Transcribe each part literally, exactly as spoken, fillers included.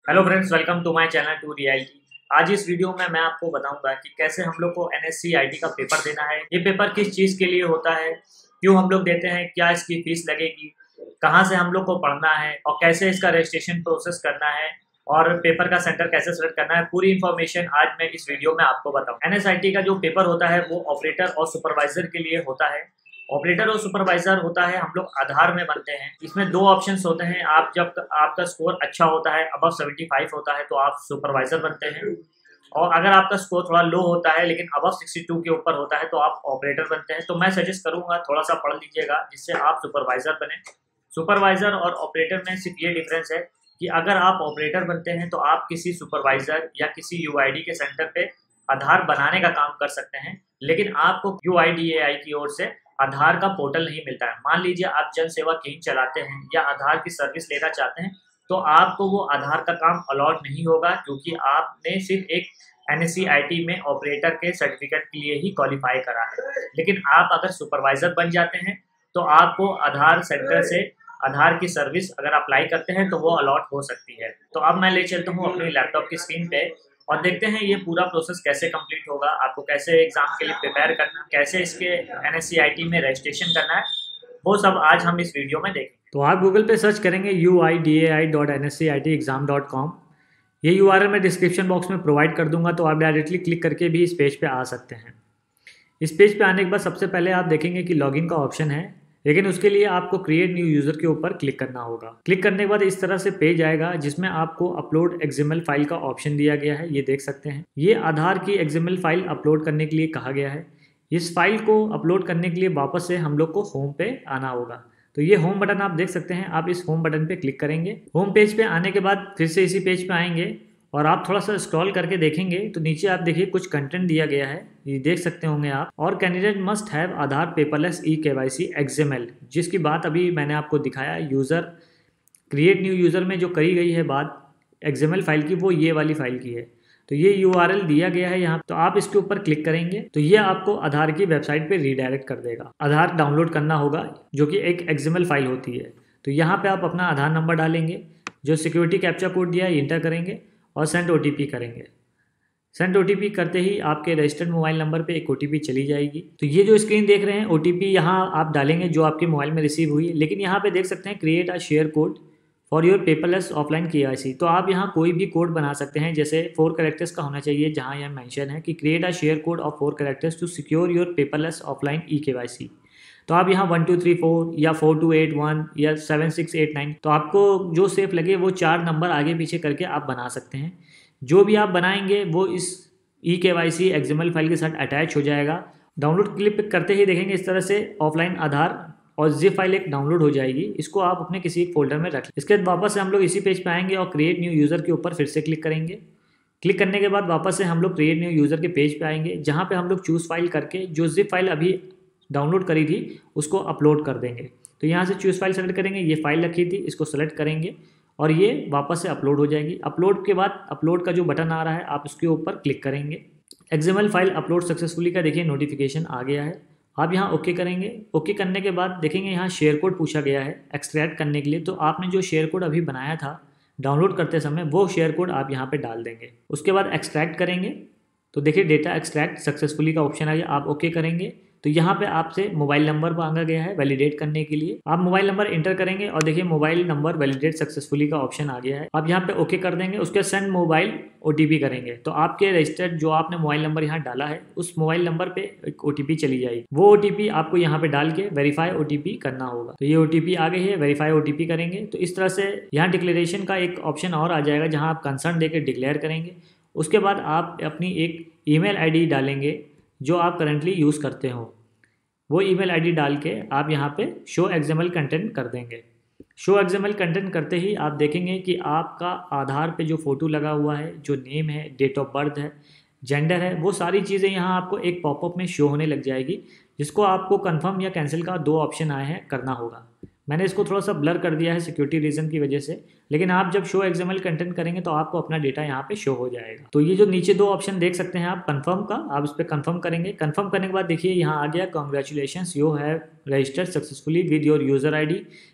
Hello friends, welcome to my channel to reality. आज इस video में मैं आपको बताऊंगा कि कैसे हम लोग को N S C I T का पेपर देना है। ये पेपर किस चीज़ के लिए होता है, क्यों हम लोग देते हैं, क्या इसकी फीस लगेगी, कहाँ से हम लोग को पढ़ना है और कैसे इसका रजिस्ट्रेशन प्रोसेस करना है और पेपर का सेंटर कैसे सेलेक्ट करना है। पूरी इन्फॉर्मेशन आज मैं इस वीडियो में आपको बताऊँ। एन एस आई टी का जो पेपर होता है वो ऑपरेटर और सुपरवाइजर के लिए होता है। ऑपरेटर और सुपरवाइजर होता है हम लोग आधार में बनते हैं। इसमें दो ऑप्शंस होते हैं। आप जब आपका स्कोर अच्छा होता है, अबव सेवेंटी फाइव होता है, तो आप सुपरवाइजर बनते हैं, और अगर आपका स्कोर थोड़ा लो होता है लेकिन अबव सिक्सटी टू के ऊपर होता है तो आप ऑपरेटर बनते हैं। तो मैं सजेस्ट करूंगा थोड़ा सा पढ़ लीजिएगा जिससे आप सुपरवाइजर बने। सुपरवाइजर और ऑपरेटर में सिर्फ ये डिफरेंस है कि अगर आप ऑपरेटर बनते हैं तो आप किसी सुपरवाइजर या किसी यू आई डी के सेंटर पे आधार बनाने का काम कर सकते हैं, लेकिन आपको यू आई डी ए आई की ओर से आधार का पोर्टल नहीं मिलता है। मान लीजिए आप जन सेवा केंद्र चलाते हैं या आधार की सर्विस लेना चाहते हैं तो आपको वो आधार का काम अलॉट नहीं होगा, क्योंकि आपने सिर्फ एक N S C I T में ऑपरेटर के सर्टिफिकेट के लिए ही क्वालिफाई करा है। लेकिन आप अगर सुपरवाइजर बन जाते हैं तो आपको आधार सेंटर से आधार की सर्विस अगर अप्लाई करते हैं तो वो अलॉट हो सकती है। तो अब मैं ले चलता हूँ अपनी लैपटॉप की स्क्रीन पे और देखते हैं ये पूरा प्रोसेस कैसे कंप्लीट होगा, आपको कैसे एग्जाम के लिए प्रिपेयर करना, कैसे इसके N S C I T में रजिस्ट्रेशन करना है, वो सब आज हम इस वीडियो में देखेंगे। तो आप गूगल पे सर्च करेंगे U I D A I dot N S C I T exam dot com. ये यू आर एल मैं डिस्क्रिप्शन बॉक्स में प्रोवाइड कर दूंगा, तो आप डायरेक्टली क्लिक करके भी इस पेज पे आ सकते हैं। इस पेज पे आने के बाद सबसे पहले आप देखेंगे कि लॉगिन का ऑप्शन है, लेकिन उसके लिए आपको क्रिएट न्यू यूज़र के ऊपर क्लिक करना होगा। क्लिक करने के बाद इस तरह से पेज आएगा जिसमें आपको अपलोड एक्सएमएल फाइल का ऑप्शन दिया गया है। ये देख सकते हैं, ये आधार की एक्सएमएल फाइल अपलोड करने के लिए कहा गया है। इस फाइल को अपलोड करने के लिए वापस से हम लोग को होम पे आना होगा। तो ये होम बटन आप देख सकते हैं, आप इस होम बटन पे क्लिक करेंगे। होम पेज पे आने के बाद फिर से इसी पेज पे आएंगे और आप थोड़ा सा स्क्रॉल करके देखेंगे तो नीचे आप देखिए कुछ कंटेंट दिया गया है, ये देख सकते होंगे आप। और candidate must have Aadhaar paperless e KYC XML, जिसकी बात अभी मैंने आपको दिखाया यूज़र क्रिएट न्यू यूज़र में जो करी गई है बात एक्सएमएल फाइल की, वो ये वाली फाइल की है। तो ये यू आर एल दिया गया है यहाँ, तो आप इसके ऊपर क्लिक करेंगे तो ये आपको आधार की वेबसाइट पे रीडायरेक्ट कर देगा। आधार डाउनलोड करना होगा जो कि एक एक्सएमएल फाइल होती है। तो यहाँ पे आप अपना आधार नंबर डालेंगे, जो सिक्योरिटी कैप्चा कोड दिया है इंटर करेंगे और सेंड ओ टी पी करेंगे। सेंड ओ टी पी करते ही आपके रजिस्टर्ड मोबाइल नंबर पे एक ओ टी पी चली जाएगी। तो ये जो स्क्रीन देख रहे हैं ओ टी पी यहाँ आप डालेंगे जो आपके मोबाइल में रिसीव हुई है, लेकिन यहाँ पे देख सकते हैं create a share code for your paperless offline K Y C. तो आप यहाँ कोई भी कोड बना सकते हैं, जैसे फोर कैरेक्टर्स का होना चाहिए, जहाँ यह मेंशन है कि create a share code of four characters to secure your paperless offline e K Y C. तो आप यहाँ वन टू थ्री फोर या फोर टू एट वन या सेवन सिक्स एट नाइन, तो आपको जो सेफ लगे वो चार नंबर आगे पीछे करके आप बना सकते हैं। जो भी आप बनाएंगे वो इस ई के वाई सी एक्सएमएल फाइल के साथ अटैच हो जाएगा। डाउनलोड क्लिक करते ही देखेंगे इस तरह से ऑफलाइन आधार और जिप फाइल एक डाउनलोड हो जाएगी। इसको आप अपने किसी एक फोल्डर में रख लें। इसके बाद वापस से हम लोग इसी पेज पे आएंगे और क्रिएट न्यू यूज़र के ऊपर फिर से क्लिक करेंगे। क्लिक करने के बाद वापस से हम लोग क्रिएट न्यू यूज़र के पेज पे आएंगे, जहाँ पे हम लोग चूज़ फाइल करके जो जिप फाइल अभी डाउनलोड करी थी उसको अपलोड कर देंगे। तो यहाँ से चूज़ फाइल सेलेक्ट करेंगे, ये फाइल रखी थी इसको सेलेक्ट करेंगे और ये वापस से अपलोड हो जाएगी। अपलोड के बाद अपलोड का जो बटन आ रहा है आप उसके ऊपर क्लिक करेंगे। एक्सएमएल फाइल अपलोड सक्सेसफुली का देखिए नोटिफिकेशन आ गया है। आप यहाँ ओके करेंगे। ओके करने के बाद देखेंगे यहाँ शेयर कोड पूछा गया है एक्सट्रैक्ट करने के लिए। तो आपने जो शेयर कोड अभी बनाया था डाउनलोड करते समय वो शेयर कोड आप यहाँ पे डाल देंगे। उसके बाद एक्सट्रैक्ट करेंगे तो देखिए डेटा एक्सट्रैक्ट सक्सेसफुली का ऑप्शन आ गया, आप ओके करेंगे। तो यहाँ पे आपसे मोबाइल नंबर मांगा गया है वैलिडेट करने के लिए। आप मोबाइल नंबर इंटर करेंगे और देखिए मोबाइल नंबर वैलिडेट सक्सेसफुली का ऑप्शन आ गया है। आप यहाँ पे ओके कर देंगे। उसके send mobile O T P करेंगे तो आपके रजिस्टर्ड जो आपने मोबाइल नंबर यहाँ डाला है उस मोबाइल नंबर पे एक ओ टी पी चली जाएगी। वो ओ टी पी आपको यहाँ पे डाल के वेरीफाई ओ टी पी करना होगा। तो ये ओ टी पी आ गई है, वेरीफाई ओ टी पी करेंगे। तो इस तरह से यहाँ डिक्लेरेशन का एक ऑप्शन और आ जाएगा जहाँ आप कंसर्न देकर डिक्लेयर करेंगे। उसके बाद आप अपनी एक ईमेल आईडी डालेंगे जो आप करंटली यूज़ करते हो। वो ईमेल आईडी डाल के आप यहाँ पे शो एक्सएमएल कंटेंट कर देंगे। शो एक्सएमएल कंटेंट करते ही आप देखेंगे कि आपका आधार पे जो फ़ोटो लगा हुआ है, जो नेम है, डेट ऑफ बर्थ है, जेंडर है, वो सारी चीज़ें यहाँ आपको एक पॉपअप में शो होने लग जाएगी, जिसको आपको कंफर्म या कैंसिल का दो ऑप्शन आए हैं करना होगा। मैंने इसको थोड़ा सा ब्लर कर दिया है सिक्योरिटी रीज़न की वजह से, लेकिन आप जब शो एक्सएमएल कंटेंट करेंगे तो आपको अपना डेटा यहाँ पे शो हो जाएगा। तो ये जो नीचे दो ऑप्शन देख सकते हैं आप कंफर्म का, आप इस पर कंफर्म करेंगे। कंफर्म करने के बाद देखिए यहाँ आ गया congratulations you have registered successfully with your user ID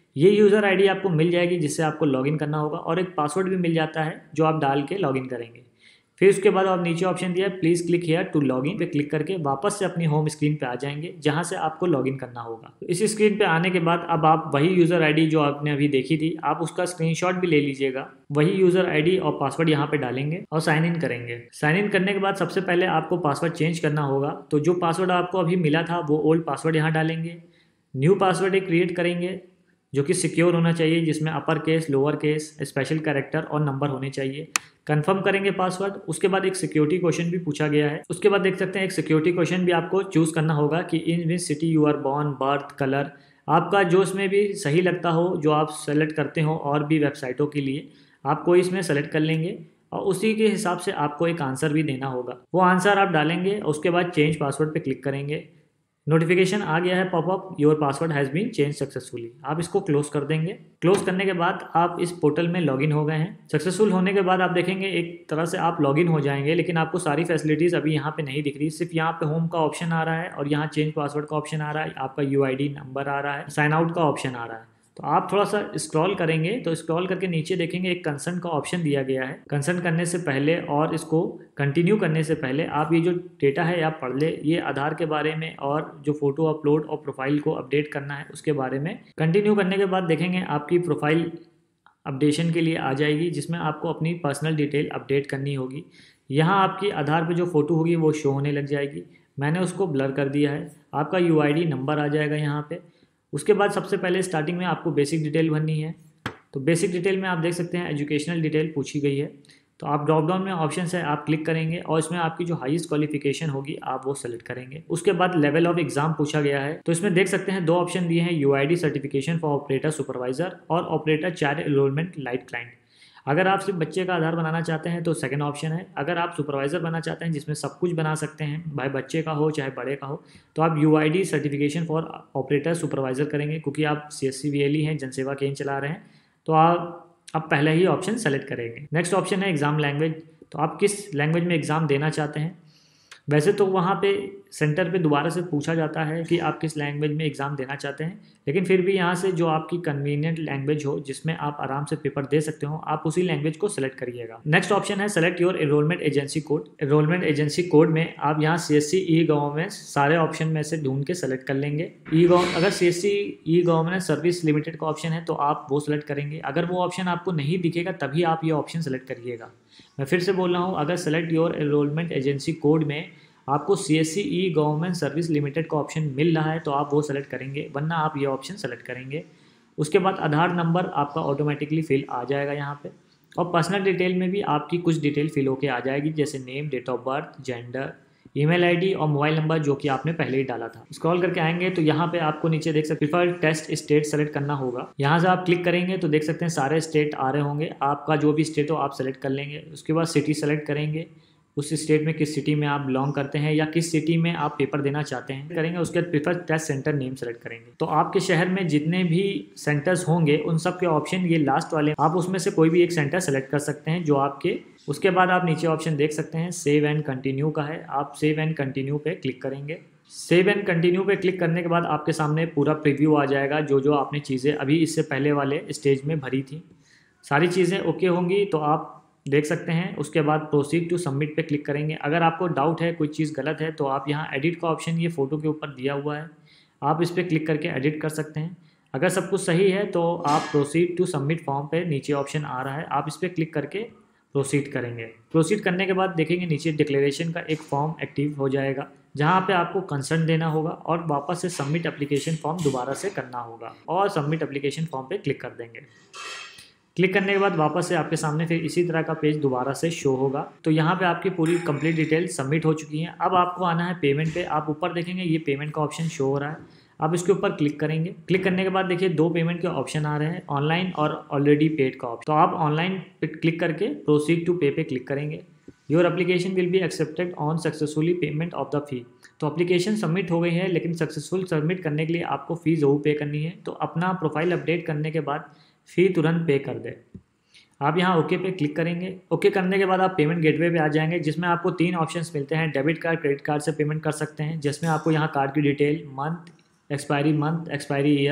ये यूज़र आईडी आपको मिल जाएगी जिससे आपको लॉगिन करना होगा, और एक पासवर्ड भी मिल जाता है जो आप डाल के लॉगिन करेंगे। फिर उसके बाद आप नीचे ऑप्शन दिया है please click here to login पे क्लिक करके वापस से अपनी होम स्क्रीन पे आ जाएंगे जहां से आपको लॉगिन करना होगा। तो इस स्क्रीन पे आने के बाद अब आप वही यूज़र आईडी जो आपने अभी देखी थी आप उसका स्क्रीनशॉट भी ले लीजिएगा, वही यूज़र आईडी और पासवर्ड यहाँ पे डालेंगे और साइन इन करेंगे। साइन इन करने के बाद सबसे पहले आपको पासवर्ड चेंज करना होगा, तो जो पासवर्ड आपको अभी मिला था वो ओल्ड पासवर्ड यहाँ डालेंगे। न्यू पासवर्ड एक क्रिएट करेंगे जो कि सिक्योर होना चाहिए, जिसमें upper case, lower case, special character और नंबर होने चाहिए। कंफर्म करेंगे पासवर्ड। उसके बाद एक सिक्योरिटी क्वेश्चन भी पूछा गया है। उसके बाद देख सकते हैं एक सिक्योरिटी क्वेश्चन भी आपको चूज़ करना होगा कि in which city you are born, birth, colour, आपका जो इसमें भी सही लगता हो जो आप सेलेक्ट करते हो और भी वेबसाइटों के लिए आप कोई इसमें सेलेक्ट कर लेंगे और उसी के हिसाब से आपको एक आंसर भी देना होगा। वो आंसर आप डालेंगे, उसके बाद चेंज पासवर्ड पे क्लिक करेंगे। नोटिफिकेशन आ गया है popup, your password has been change successfully. आप इसको क्लोज कर देंगे। क्लोज करने के बाद आप इस पोर्टल में लॉगिन हो गए हैं। सक्सेसफुल होने के बाद आप देखेंगे एक तरह से आप लॉगिन हो जाएंगे, लेकिन आपको सारी फैसिलिटीज़ अभी यहाँ पे नहीं दिख रही। सिर्फ यहाँ पे होम का ऑप्शन आ रहा है और यहाँ चेंज पासवर्ड का ऑप्शन आ रहा है, आपका यू आई डी नंबर आ रहा है, साइन आउट का ऑप्शन आ रहा है। तो आप थोड़ा सा स्क्रॉल करेंगे तो स्क्रॉल करके नीचे देखेंगे एक कंसर्न का ऑप्शन दिया गया है। कंसर्न करने से पहले और इसको कंटिन्यू करने से पहले आप ये जो डेटा है आप पढ़ ले। ये आधार के बारे में और जो फोटो अपलोड और प्रोफाइल को अपडेट करना है उसके बारे में। कंटिन्यू करने के बाद देखेंगे आपकी प्रोफाइल अपडेशन के लिए आ जाएगी, जिसमें आपको अपनी पर्सनल डिटेल अपडेट करनी होगी। यहाँ आपकी आधार पर जो फ़ोटो होगी वो शो होने लग जाएगी। मैंने उसको ब्लर कर दिया है। आपका यू आई डी नंबर आ जाएगा यहाँ पे। उसके बाद सबसे पहले स्टार्टिंग में आपको बेसिक डिटेल भरनी है। तो बेसिक डिटेल में आप देख सकते हैं एजुकेशनल डिटेल पूछी गई है। तो आप ड्रॉप डाउन में ऑप्शन है आप क्लिक करेंगे और इसमें आपकी जो हाईएस्ट क्वालिफिकेशन होगी आप वो सेलेक्ट करेंगे। उसके बाद लेवल ऑफ एग्जाम पूछा गया है। तो इसमें देख सकते हैं दो ऑप्शन दिए हैं, UID certification for operator supervisor और operator child enrolment lite client. अगर आप सिर्फ बच्चे का आधार बनाना चाहते हैं तो सेकंड ऑप्शन है। अगर आप सुपरवाइज़र बनना चाहते हैं जिसमें सब कुछ बना सकते हैं, भाई बच्चे का हो चाहे बड़े का हो, तो आप U I D certification for operator supervisor करेंगे। क्योंकि आप C S C V L E हैं, जनसेवा केंद्र चला रहे हैं, तो आप अब पहले ही ऑप्शन सेलेक्ट करेंगे। नेक्स्ट ऑप्शन है एग्ज़ाम लैंग्वेज। तो आप किस लैंग्वेज में एग्ज़ाम देना चाहते हैं। वैसे तो वहाँ पे सेंटर पे दोबारा से पूछा जाता है कि आप किस लैंग्वेज में एग्ज़ाम देना चाहते हैं, लेकिन फिर भी यहाँ से जो आपकी कन्वीनियंट लैंग्वेज हो जिसमें आप आराम से पेपर दे सकते हो आप उसी लैंग्वेज को सेलेक्ट करिएगा। नेक्स्ट ऑप्शन है select your enrolment agency code. Enrolment agency code में आप यहाँ सी एस सी ई गवर्नमेंट सारे ऑप्शन में से ढूंढ के सेलेक्ट कर लेंगे। ई अगर सी एस सी ई गवर्नमेंट सर्विस लिमिटेड का ऑप्शन है तो आप वो सेलेक्ट करेंगे। अगर वो ऑप्शन आपको नहीं दिखेगा तभी आप ये ऑप्शन सेलेक्ट करिएगा। मैं फिर से बोल रहा हूँ, अगर select your enrolment agency code में आपको सी एस सी ई गवर्नमेंट सर्विस लिमिटेड का ऑप्शन मिल रहा है तो आप वो सेलेक्ट करेंगे, वरना आप ये ऑप्शन सेलेक्ट करेंगे। उसके बाद आधार नंबर आपका ऑटोमेटिकली फिल आ जाएगा यहाँ पे, और पर्सनल डिटेल में भी आपकी कुछ डिटेल फिल होके आ जाएगी, जैसे name, date of birth, gender, email ID और मोबाइल नंबर जो कि आपने पहले ही डाला था। स्क्रॉल करके आएंगे तो यहाँ पे आपको नीचे देख सकते प्रिफर्ड टेस्ट स्टेट सेलेक्ट करना होगा। यहाँ से आप क्लिक करेंगे तो देख सकते हैं सारे स्टेट आ रहे होंगे। आपका जो भी स्टेट हो आप सेलेक्ट कर लेंगे। उसके बाद सिटी सेलेक्ट करेंगे, उस स्टेट में किस सिटी में आप बिलोंग करते हैं या किस सिटी में आप पेपर देना चाहते हैं करेंगे। उसके बाद prefer test centre name select करेंगे। तो आपके शहर में जितने भी सेंटर्स होंगे उन सब के ऑप्शन ये लास्ट वाले, आप उसमें से कोई भी एक सेंटर सेलेक्ट कर सकते हैं जो आपके। उसके बाद आप नीचे ऑप्शन देख सकते हैं सेव एंड कंटिन्यू का है, आप सेव एंड कंटिन्यू पे क्लिक करेंगे। सेव एंड कंटिन्यू पे क्लिक करने के बाद आपके सामने पूरा प्रीव्यू आ जाएगा, जो जो आपने चीज़ें अभी इससे पहले वाले स्टेज में भरी थी सारी चीज़ें ओके होंगी तो आप देख सकते हैं। उसके बाद प्रोसीड टू सबमिट पे क्लिक करेंगे। अगर आपको डाउट है कोई चीज़ गलत है तो आप यहाँ एडिट का ऑप्शन ये फ़ोटो के ऊपर दिया हुआ है, आप इस पर क्लिक करके एडिट कर सकते हैं। अगर सब कुछ सही है तो आप प्रोसीड टू सबमिट फॉर्म पे नीचे ऑप्शन आ रहा है, आप इस पर क्लिक करके प्रोसीड करेंगे। प्रोसीड करने के बाद देखेंगे नीचे डिक्लेरेशन का एक फॉर्म एक्टिव हो जाएगा, जहाँ पे आपको कंसर्न देना होगा और वापस से सबमिट एप्लीकेशन फॉर्म दोबारा से करना होगा और सबमिट एप्लीकेशन फॉर्म पे क्लिक कर देंगे। क्लिक करने के बाद वापस से आपके सामने फिर इसी तरह का पेज दोबारा से शो होगा। तो यहाँ पे आपकी पूरी कंप्लीट डिटेल सबमिट हो चुकी हैं। अब आपको आना है पेमेंट पे। आप ऊपर देखेंगे ये पेमेंट का ऑप्शन शो हो रहा है, आप इसके ऊपर क्लिक करेंगे। क्लिक करने के बाद देखिए दो पेमेंट के ऑप्शन आ रहे हैं, ऑनलाइन और ऑलरेडी पेड का ऑप्शन। तो आप ऑनलाइन पे क्लिक करके प्रोसीड टू पे पे क्लिक करेंगे। Your application will be accepted on successfully payment of the fee. तो एप्लीकेशन सबमिट हो गई है, लेकिन सक्सेसफुल सबमिट करने के लिए आपको फ़ी ज़रूर पे करनी है। तो अपना प्रोफाइल अपडेट करने के बाद फ़ी तुरंत पे कर दे। आप यहाँ ओके पे क्लिक करेंगे। ओके करने के बाद आप पेमेंट गेटवे पे आ जाएंगे, जिसमें आपको तीन ऑप्शंस मिलते हैं। डेबिट कार्ड, क्रेडिट कार्ड से पेमेंट कर सकते हैं, जिसमें आपको यहाँ कार्ड की detail, month, expiry month, expiry year,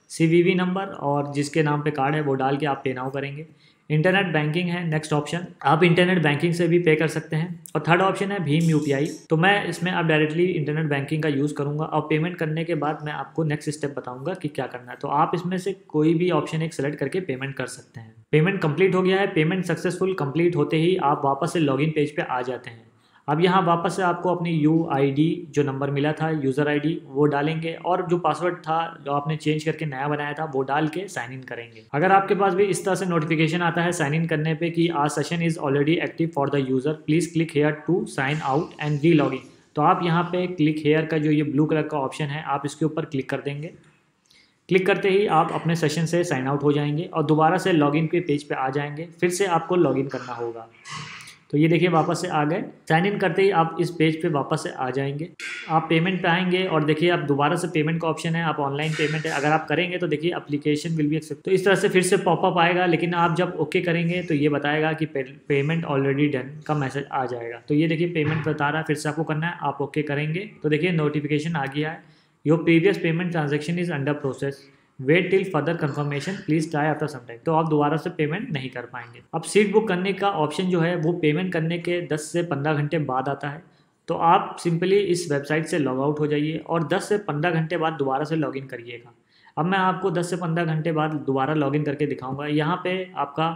CVV number और जिसके नाम पे कार्ड है वो डाल के आप पे नाउ करेंगे। इंटरनेट बैंकिंग है नेक्स्ट ऑप्शन, आप इंटरनेट बैंकिंग से भी पे कर सकते हैं। और थर्ड ऑप्शन है भीम यूपीआई, तो मैं इसमें अब डायरेक्टली इंटरनेट बैंकिंग का यूज़ करूंगा और पेमेंट करने के बाद मैं आपको नेक्स्ट स्टेप बताऊंगा कि क्या करना है। तो आप इसमें से कोई भी ऑप्शन एक सेलेक्ट करके पेमेंट कर सकते हैं। पेमेंट कंप्लीट हो गया है। पेमेंट सक्सेसफुल कंप्लीट होते ही आप वापस से लॉगिन पेज पे आ जाते हैं। अब यहाँ वापस से आपको अपनी यू आई डी जो नंबर मिला था यूज़र आई डी वो डालेंगे और जो पासवर्ड था जो आपने चेंज करके नया बनाया था वो डाल के साइन इन करेंगे। अगर आपके पास भी इस तरह से नोटिफिकेशन आता है साइन इन करने पे कि आज session is already active for the user, please click here to sign out and relogin, तो आप यहाँ पे क्लिक हेयर का जो ये ब्लू कलर का ऑप्शन है आप इसके ऊपर क्लिक कर देंगे। क्लिक करते ही आप अपने सेशन से साइन आउट हो जाएंगे और दोबारा से लॉगिन के पेज पे आ जाएंगे। फिर से आपको लॉगिन करना होगा। तो ये देखिए वापस से आ गए। साइन इन करते ही आप इस पेज पे वापस से आ जाएंगे। आप पेमेंट पे आएंगे और देखिए आप दोबारा से पेमेंट का ऑप्शन है, आप ऑनलाइन पेमेंट है अगर आप करेंगे तो देखिए एप्लीकेशन विल बी एक्सेप्ट, तो इस तरह से फिर से पॉपअप आएगा। लेकिन आप जब ओके करेंगे तो ये बताएगा कि पेमेंट ऑलरेडी डन का मैसेज आ जाएगा। तो ये देखिए पेमेंट बता रहा है, फिर से आपको करना है। आप ओके करेंगे तो देखिए नोटिफिकेशन आ गया है, your previous payment transaction is under process, wait till further confirmation, please try after some time. तो आप दोबारा से पेमेंट नहीं कर पाएंगे। अब सीट बुक करने का ऑप्शन जो है वो पेमेंट करने के दस से पंद्रह घंटे बाद आता है। तो आप सिंपली इस वेबसाइट से लॉग आउट हो जाइए और दस से पंद्रह घंटे बाद दोबारा से लॉगिन करिएगा। अब मैं आपको दस से पंद्रह घंटे बाद दोबारा लॉगिन करके दिखाऊंगा। यहाँ पे आपका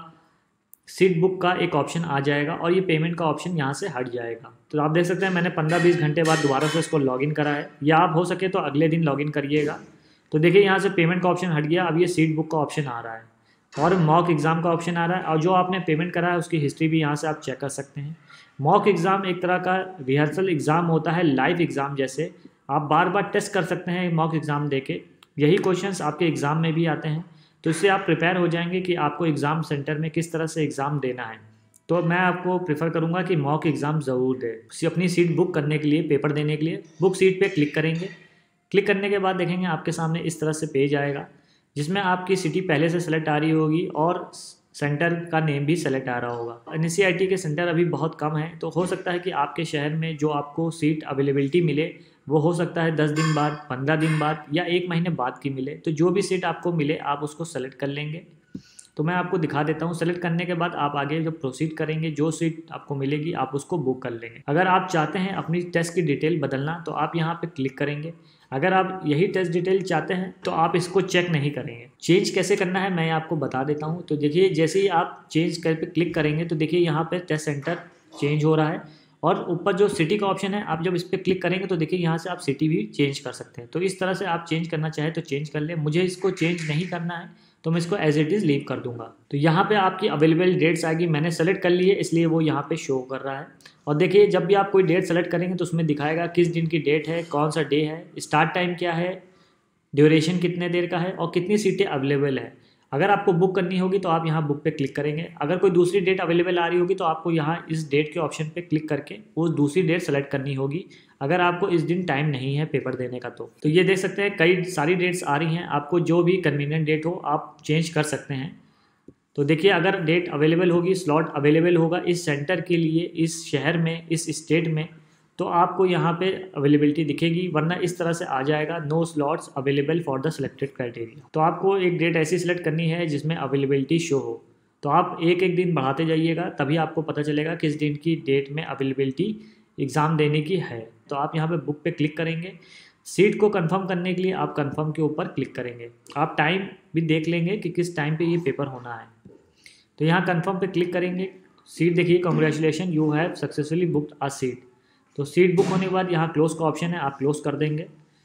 सीट बुक का एक ऑप्शन आ जाएगा और ये पेमेंट का ऑप्शन यहाँ से हट जाएगा। तो आप देख सकते हैं मैंने पंद्रह बीस घंटे बाद दोबारा से इसको लॉगिन करा है, या आप हो सके तो अगले दिन लॉगिन करिएगा। तो देखिए यहाँ से पेमेंट का ऑप्शन हट गया। अब ये सीट बुक का ऑप्शन आ रहा है और मॉक एग्ज़ाम का ऑप्शन आ रहा है और जो आपने पेमेंट करा है उसकी हिस्ट्री भी यहाँ से आप चेक कर सकते हैं। मॉक एग्ज़ाम एक तरह का रिहर्सल एग्ज़ाम होता है, लाइव एग्ज़ाम जैसे आप बार बार टेस्ट कर सकते हैं मॉक एग्ज़ाम देके। यही क्वेश्चंस आपके एग्ज़ाम में भी आते हैं, तो इससे आप प्रिपेयर हो जाएंगे कि आपको एग्ज़ाम सेंटर में किस तरह से एग्ज़ाम देना है। तो मैं आपको प्रेफर करूँगा कि मॉक एग्ज़ाम ज़रूर दें। अपनी सीट बुक करने के लिए, पेपर देने के लिए बुक सीट पर क्लिक करेंगे। क्लिक करने के बाद देखेंगे आपके सामने इस तरह से पेज आएगा जिसमें आपकी सिटी पहले से सेलेक्ट आ रही होगी और सेंटर का नेम भी सेलेक्ट आ रहा होगा। N S C I T के सेंटर अभी बहुत कम है, तो हो सकता है कि आपके शहर में जो आपको सीट अवेलेबिलिटी मिले वो हो सकता है दस दिन बाद, पंद्रह दिन बाद या एक महीने बाद की मिले। तो जो भी सीट आपको मिले आप उसको सेलेक्ट कर लेंगे। तो मैं आपको दिखा देता हूँ। सेलेक्ट करने के बाद आप आगे जब प्रोसीड करेंगे जो सीट आपको मिलेगी आप उसको बुक कर लेंगे। अगर आप चाहते हैं अपनी टेस्ट की डिटेल बदलना तो आप यहाँ पे क्लिक करेंगे। अगर आप यही टेस्ट डिटेल चाहते हैं तो आप इसको चेक नहीं करेंगे। चेंज कैसे करना है मैं आपको बता देता हूँ। तो देखिए जैसे ही आप चेंज कर पे क्लिक करेंगे तो देखिए यहाँ पे टेस्ट सेंटर चेंज हो रहा है और ऊपर जो सिटी का ऑप्शन है आप जब इस पर क्लिक करेंगे तो देखिए यहाँ से आप सिटी भी चेंज कर सकते हैं। तो इस तरह से आप चेंज करना चाहें तो चेंज कर ले। मुझे इसको चेंज नहीं करना है तो मैं इसको एज इट इज़ लीव कर दूंगा। तो यहाँ पे आपकी अवेलेबल डेट्स आएगी, मैंने सेलेक्ट कर ली है इसलिए वो यहाँ पे शो कर रहा है। और देखिए जब भी आप कोई डेट सेलेक्ट करेंगे तो उसमें दिखाएगा किस दिन की डेट है, कौन सा डे है, स्टार्ट टाइम क्या है, ड्यूरेशन कितने देर का है और कितनी सीटें अवेलेबल है। अगर आपको बुक करनी होगी तो आप यहाँ बुक पे क्लिक करेंगे। अगर कोई दूसरी डेट अवेलेबल आ रही होगी तो आपको यहाँ इस डेट के ऑप्शन पे क्लिक करके वो दूसरी डेट सेलेक्ट करनी होगी, अगर आपको इस दिन टाइम नहीं है पेपर देने का। तो तो ये देख सकते हैं कई सारी डेट्स आ रही हैं, आपको जो भी कन्वीनियंट डेट हो आप चेंज कर सकते हैं। तो देखिए अगर डेट अवेलेबल होगी, स्लॉट अवेलेबल होगा इस सेंटर के लिए, इस शहर में, इस स्टेट में, तो आपको यहाँ पे अवेलेबिलिटी दिखेगी, वरना इस तरह से आ जाएगा no slots available for the selected criteria. तो आपको एक डेट ऐसी सिलेक्ट करनी है जिसमें अवेलेबिलिटी शो हो। तो आप एक एक दिन बढ़ाते जाइएगा तभी आपको पता चलेगा किस दिन की डेट में अवेलेबिलिटी एग्ज़ाम देने की है। तो आप यहाँ पे बुक पे क्लिक करेंगे। सीट को कंफर्म करने के लिए आप कंफर्म के ऊपर क्लिक करेंगे। आप टाइम भी देख लेंगे कि किस टाइम पे ये पेपर होना है। तो यहाँ कंफर्म पे क्लिक करेंगे। सीट देखिए, congratulation you have successfully booked a seat. तो सीट बुक होने के बाद यहाँ क्लोज का ऑप्शन है, आप क्लोज कर देंगे।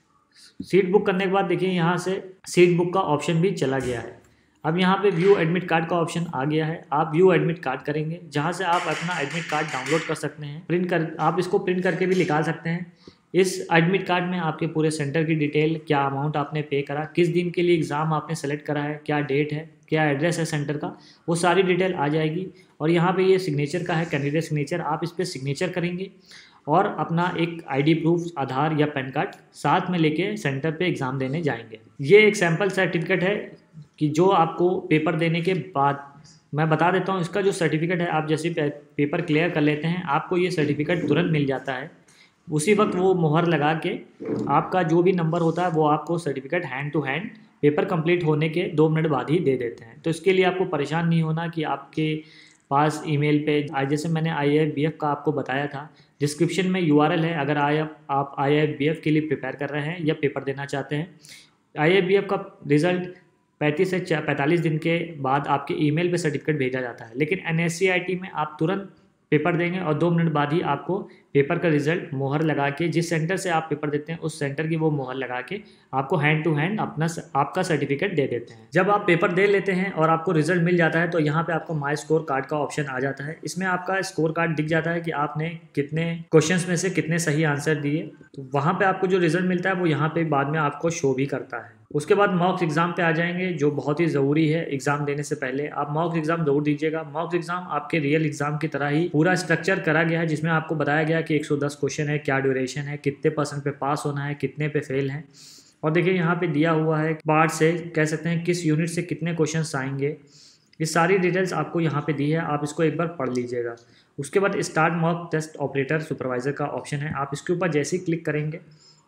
सीट बुक करने के बाद देखिए यहाँ से सीट बुक का ऑप्शन भी चला गया है। अब यहाँ पे व्यू एडमिट कार्ड का ऑप्शन आ गया है। आप व्यू एडमिट कार्ड करेंगे, जहाँ से आप अपना एडमिट कार्ड डाउनलोड कर सकते हैं, प्रिंट कर आप इसको प्रिंट करके भी निकाल सकते हैं। इस एडमिट कार्ड में आपके पूरे सेंटर की डिटेल, क्या अमाउंट आपने पे करा, किस दिन के लिए एग्ज़ाम आपने सेलेक्ट करा है, क्या डेट है, क्या एड्रेस है सेंटर का, वो सारी डिटेल आ जाएगी। और यहाँ पे ये सिग्नेचर का है, कैंडिडेट सिग्नेचर, आप इस पर सिग्नेचर करेंगे और अपना एक आईडी प्रूफ, आधार या पैन कार्ड साथ में लेके सेंटर पे एग्ज़ाम देने जाएंगे। ये एक सैम्पल सर्टिफिकेट है कि जो आपको पेपर देने के बाद, मैं बता देता हूँ इसका जो सर्टिफिकेट है, आप जैसे पेपर क्लियर कर लेते हैं आपको ये सर्टिफिकेट तुरंत मिल जाता है। उसी वक्त वो मुहर लगा के आपका जो भी नंबर होता है वो आपको certificate hand to hand paper complete होने के दो मिनट बाद ही दे देते हैं। तो इसके लिए आपको परेशान नहीं होना कि आपके पास ईमेल पे आज जैसे मैंने आई आई बी एफ का आपको बताया था, डिस्क्रिप्शन में यू आर एल है। अगर आई आप आई आई बी एफ के लिए प्रिपेयर कर रहे हैं या पेपर देना चाहते हैं, आई आई बी एफ का रिज़ल्ट पैंतीस से पैंतालीस दिन के बाद आपके ईमेल पे सर्टिफिकेट भेजा जाता है। लेकिन N S C I T में आप तुरंत पेपर देंगे और दो मिनट बाद ही आपको पेपर का रिजल्ट मोहर लगा के, जिस सेंटर से आप पेपर देते हैं उस सेंटर की वो मोहर लगा के आपको हैंड टू हैंड अपना आपका सर्टिफिकेट दे देते हैं। जब आप पेपर दे लेते हैं और आपको रिजल्ट मिल जाता है तो यहाँ पे आपको माई स्कोर कार्ड का ऑप्शन आ जाता है। इसमें आपका स्कोर कार्ड दिख जाता है कि आपने कितने क्वेश्चंस में से कितने सही आंसर दिए। तो वहाँ पे आपको जो रिजल्ट मिलता है वो यहाँ पे बाद में आपको शो भी करता है। उसके बाद मॉक एग्ज़ाम पे आ जाएंगे, जो बहुत ही ज़रूरी है। एग्ज़ाम देने से पहले आप मॉक एग्ज़ाम जरूर दीजिएगा। मॉक एग्ज़ाम आपके रियल एग्ज़ाम की तरह ही पूरा स्ट्रक्चर करा गया है, जिसमें आपको बताया गया कि एक सौ दस क्वेश्चन है, क्या ड्यूरेशन है, कितने परसेंट पे पास होना है, कितने पे फेल है। और देखिए यहाँ पे दिया हुआ है पार्ट से कह सकते हैं किस यूनिट से कितने क्वेश्चन आएंगे। ये सारी डिटेल्स आपको यहाँ पे दी है, आप इसको एक बार पढ़ लीजिएगा। उसके बाद start mock test operator supervisor का ऑप्शन है, आप इसके ऊपर जैसे ही क्लिक करेंगे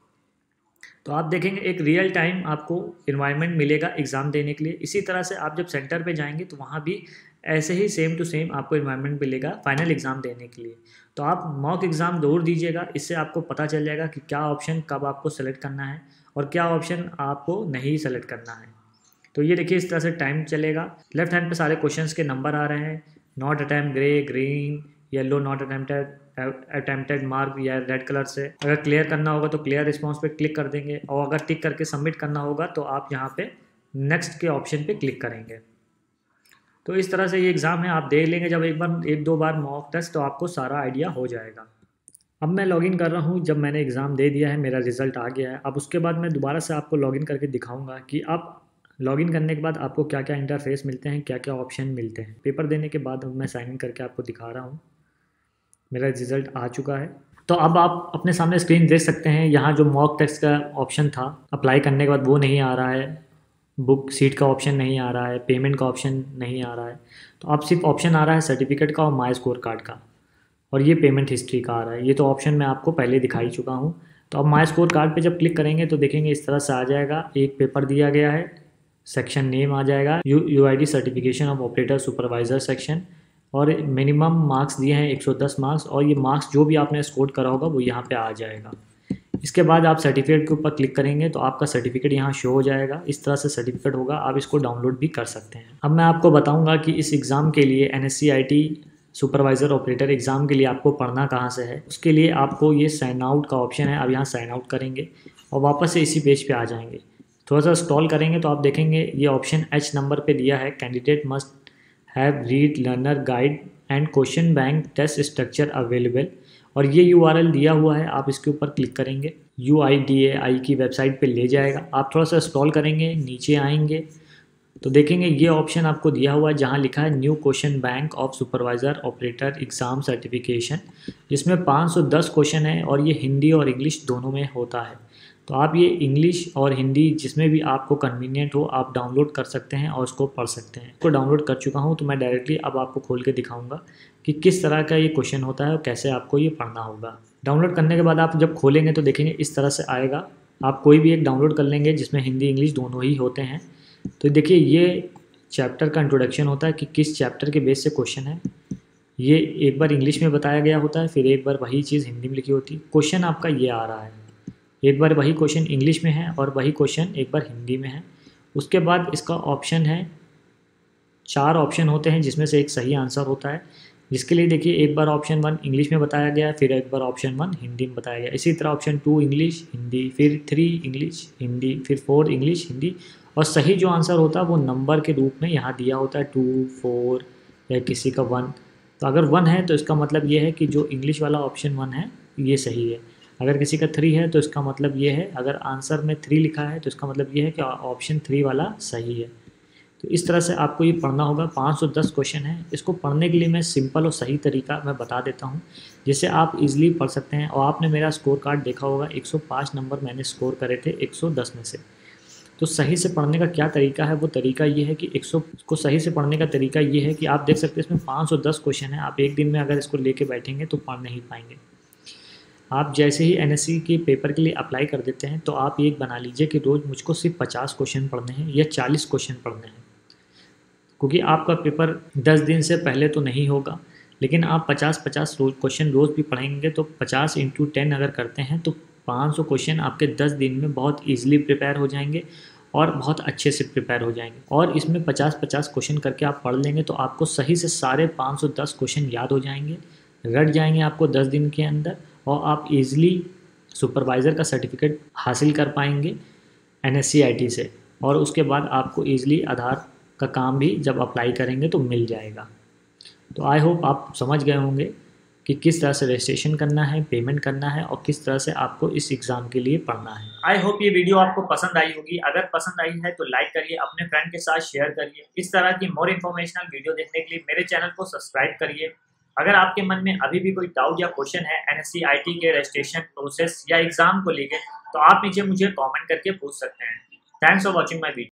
तो आप देखेंगे एक रियल टाइम आपको इन्वायरमेंट मिलेगा एग्ज़ाम देने के लिए। इसी तरह से आप जब सेंटर पे जाएंगे तो वहाँ भी ऐसे ही सेम टू सेम आपको इन्वायरमेंट मिलेगा फाइनल एग्ज़ाम देने के लिए। तो आप मॉक एग्ज़ाम जरूर दीजिएगा, इससे आपको पता चल जाएगा कि क्या ऑप्शन कब आपको सेलेक्ट करना है और क्या ऑप्शन आपको नहीं सेलेक्ट करना है। तो ये देखिए इस तरह से टाइम चलेगा। लेफ्ट हैंड पे सारे क्वेश्चंस के नंबर आ रहे हैं, not attempt grey, green, yellow not attempted, attempted mark या रेड कलर से। अगर क्लियर करना होगा तो क्लियर रिस्पॉन्स पे क्लिक कर देंगे, और अगर टिक करके सबमिट करना होगा तो आप यहाँ पे नेक्स्ट के ऑप्शन पे क्लिक करेंगे। तो इस तरह से ये एग्ज़ाम है, आप दे लेंगे जब एक बार एक दो बार मॉक टेस्ट तो आपको सारा आइडिया हो जाएगा। अब मैं लॉगिन कर रहा हूँ। जब मैंने एग्ज़ाम दे दिया है, मेरा रिज़ल्ट आ गया है। अब उसके बाद मैं दोबारा से आपको लॉगिन करके दिखाऊँगा कि आप लॉगिन करने के बाद आपको क्या क्या इंटरफेस मिलते हैं, क्या क्या ऑप्शन मिलते हैं। पेपर देने के बाद मैं साइन इन करके आपको दिखा रहा हूँ। मेरा रिज़ल्ट आ चुका है। तो अब आप अपने सामने स्क्रीन देख सकते हैं। यहाँ जो मॉक टेस्ट का ऑप्शन था अप्लाई करने के बाद वो नहीं आ रहा है, बुक सीट का ऑप्शन नहीं आ रहा है, पेमेंट का ऑप्शन नहीं आ रहा है। तो अब सिर्फ ऑप्शन आ रहा है सर्टिफिकेट का और माई स्कोर कार्ड का, और ये पेमेंट हिस्ट्री का आ रहा है। ये तो ऑप्शन मैं आपको पहले दिखाई चुका हूँ। तो अब माई स्कोर कार्ड पे जब क्लिक करेंगे तो देखेंगे इस तरह से आ जाएगा। एक पेपर दिया गया है, सेक्शन नेम आ जाएगा, U U I D certification of operator supervisor section, और मिनिमम मार्क्स दिए हैं एक सौ दस मार्क्स, और ये मार्क्स जो भी आपने स्कोर करा होगा वो यहाँ पे आ जाएगा। इसके बाद आप सर्टिफिकेट के ऊपर क्लिक करेंगे तो आपका सर्टिफिकेट यहाँ शो हो जाएगा। इस तरह से सर्टिफिकेट होगा, आप इसको डाउनलोड भी कर सकते हैं। अब मैं आपको बताऊंगा कि इस एग्ज़ाम के लिए N S C I T supervisor operator exam के लिए आपको पढ़ना कहाँ से है। उसके लिए आपको ये साइन आउट का ऑप्शन है, आप यहाँ साइन आउट करेंगे और वापस से इसी पेज पे आ जाएंगे। थोड़ा सा स्क्रॉल करेंगे तो आप देखेंगे ये ऑप्शन एच नंबर पे दिया है, candidate must have read learner guide and question bank test structure available, और ये यू आर एल दिया हुआ है। आप इसके ऊपर क्लिक करेंगे, यू आई डी ए आई की वेबसाइट पे ले जाएगा। आप थोड़ा सा स्क्रॉल करेंगे, नीचे आएंगे तो देखेंगे ये ऑप्शन आपको दिया हुआ है जहाँ लिखा है new question bank of supervisor operator exam certification, जिसमें पाँच सौ दस क्वेश्चन है और ये हिंदी और इंग्लिश दोनों में होता है। तो आप ये इंग्लिश और हिंदी जिसमें भी आपको कन्वीनियंट हो आप डाउनलोड कर सकते हैं और उसको पढ़ सकते हैं। इसको डाउनलोड कर चुका हूँ तो मैं डायरेक्टली अब आपको खोल के दिखाऊंगा कि किस तरह का ये क्वेश्चन होता है और कैसे आपको ये पढ़ना होगा। डाउनलोड करने के बाद आप जब खोलेंगे तो देखेंगे इस तरह से आएगा। आप कोई भी एक डाउनलोड कर लेंगे जिसमें हिंदी इंग्लिश दोनों ही होते हैं। तो देखिए ये चैप्टर का इंट्रोडक्शन होता है कि किस चैप्टर के बेस से क्वेश्चन है। ये एक बार इंग्लिश में बताया गया होता है, फिर एक बार वही चीज़ हिंदी में लिखी होती है। क्वेश्चन आपका ये आ रहा है, एक बार वही क्वेश्चन इंग्लिश में है और वही क्वेश्चन एक बार हिंदी में है। उसके बाद इसका ऑप्शन है, चार ऑप्शन होते हैं जिसमें से एक सही आंसर होता है, जिसके लिए देखिए एक बार ऑप्शन वन इंग्लिश में बताया गया, फिर एक बार ऑप्शन वन हिंदी में बताया गया। इसी तरह ऑप्शन टू इंग्लिश हिंदी, फिर थ्री इंग्लिश हिंदी, फिर फोर इंग्लिश हिंदी, और सही जो आंसर होता है वो नंबर के रूप में यहाँ दिया होता है, टू फोर या किसी का वन। तो अगर वन है तो इसका मतलब ये है कि जो इंग्लिश वाला ऑप्शन वन है ये सही है। अगर किसी का थ्री है तो इसका मतलब ये है, अगर आंसर में थ्री लिखा है तो इसका मतलब ये है कि ऑप्शन थ्री वाला सही है। तो इस तरह से आपको ये पढ़ना होगा। पाँच सौ दस क्वेश्चन है। इसको पढ़ने के लिए मैं सिंपल और सही तरीका मैं बता देता हूँ जिससे आप इजीली पढ़ सकते हैं। और आपने मेरा स्कोर कार्ड देखा होगा, एक सौ पाँच नंबर मैंने स्कोर करे थे एक सौ दस में से। तो सही से पढ़ने का क्या तरीका है, वो तरीका ये है कि एक सौ को सही से पढ़ने का तरीका ये है कि आप देख सकते हैं इसमें पाँच सौ दस क्वेश्चन है। आप एक दिन में अगर इसको लेके बैठेंगे तो पढ़ नहीं पाएंगे। आप जैसे ही एनएससी के पेपर के लिए अप्लाई कर देते हैं तो आप ये बना लीजिए कि रोज़ मुझको सिर्फ पचास क्वेश्चन पढ़ने हैं या चालीस क्वेश्चन पढ़ने हैं, क्योंकि आपका पेपर दस दिन से पहले तो नहीं होगा, लेकिन आप पचास पचास रोज क्वेश्चन रोज़ भी पढ़ेंगे तो पचास इंटू टेन अगर करते हैं तो पाँच सौ क्वेश्चन आपके दस दिन में बहुत ईजिली प्रिपेयर हो जाएंगे और बहुत अच्छे से प्रिपेयर हो जाएंगे। और इसमें पचास पचास क्वेश्चन करके आप पढ़ लेंगे तो आपको सही से सारे पाँच सौ दस क्वेश्चन याद हो जाएंगे, रट जाएंगे आपको दस दिन के अंदर, और आप इजीली सुपरवाइज़र का सर्टिफिकेट हासिल कर पाएंगे एनएससीआईटी से। और उसके बाद आपको ईजिली आधार का काम भी जब अप्लाई करेंगे तो मिल जाएगा। तो आई होप आप समझ गए होंगे कि किस तरह से रजिस्ट्रेशन करना है, पेमेंट करना है और किस तरह से आपको इस एग्ज़ाम के लिए पढ़ना है। आई होप ये वीडियो आपको पसंद आई होगी। अगर पसंद आई है तो लाइक करिए, अपने फ्रेंड के साथ शेयर करिए। इस तरह की मोर इन्फॉर्मेशनल वीडियो देखने के लिए मेरे चैनल को सब्सक्राइब करिए। अगर आपके मन में अभी भी कोई डाउट या क्वेश्चन है एनएससीआईटी के रजिस्ट्रेशन प्रोसेस या एग्जाम को लेकर, तो आप नीचे मुझे कमेंट करके पूछ सकते हैं। Thanks for watching my video.